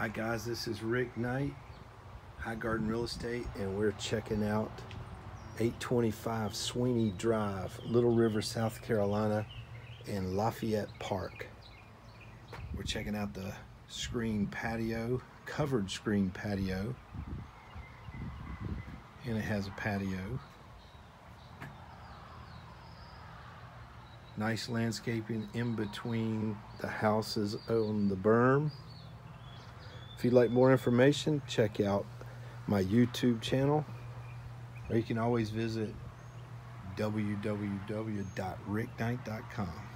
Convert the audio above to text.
Hi guys, this is Rick Knight, High Garden Real Estate, and we're checking out 825 Sweeney Drive, Little River, South Carolina, in Lafayette Park. We're checking out the screen patio, covered screen patio, and it has a patio. Nice landscaping in between the houses on the berm. If you'd like more information, check out my YouTube channel, or you can always visit www.rickknight.com.